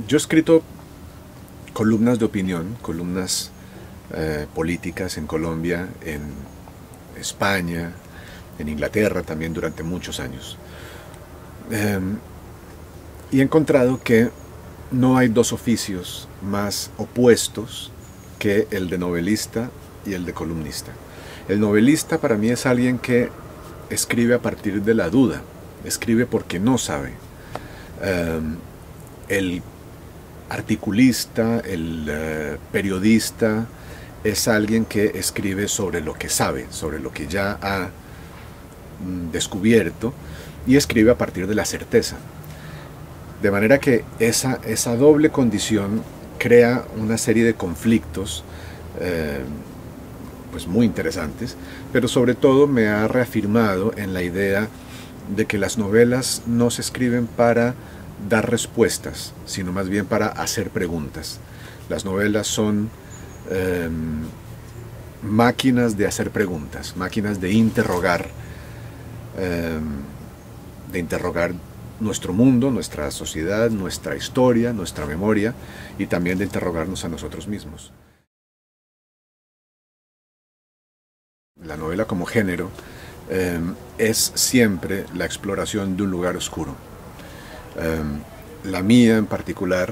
Yo he escrito columnas de opinión, columnas políticas en Colombia, en España, en Inglaterra también durante muchos años. Y he encontrado que no hay dos oficios más opuestos que el de novelista y el de columnista. El novelista para mí es alguien que escribe a partir de la duda, escribe porque no sabe. El articulista, el periodista es alguien que escribe sobre lo que sabe, sobre lo que ya ha descubierto, y escribe a partir de la certeza. De manera que esa doble condición crea una serie de conflictos pues muy interesantes, pero sobre todo me ha reafirmado en la idea de que las novelas no se escriben para dar respuestas, sino más bien para hacer preguntas. Las novelas son máquinas de hacer preguntas, máquinas de interrogar nuestro mundo, nuestra sociedad, nuestra historia, nuestra memoria, y también de interrogarnos a nosotros mismos. La novela como género es siempre la exploración de un lugar oscuro. La mía en particular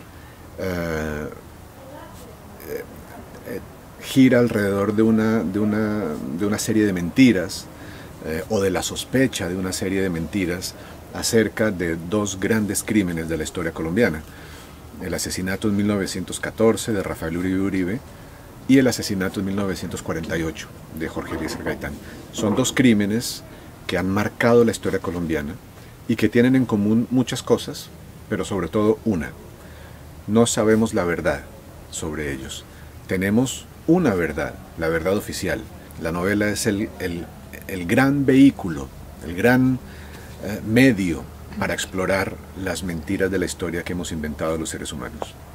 gira alrededor de una serie de mentiras, o de la sospecha de una serie de mentiras acerca de dos grandes crímenes de la historia colombiana: el asesinato en 1914 de Rafael Uribe Uribe y el asesinato en 1948 de Jorge Eliezer Gaitán. Son dos crímenes que han marcado la historia colombiana y que tienen en común muchas cosas, pero sobre todo una: no sabemos la verdad sobre ellos. Tenemos una verdad, la verdad oficial. La novela es el gran vehículo, el gran medio para explorar las mentiras de la historia que hemos inventado los seres humanos.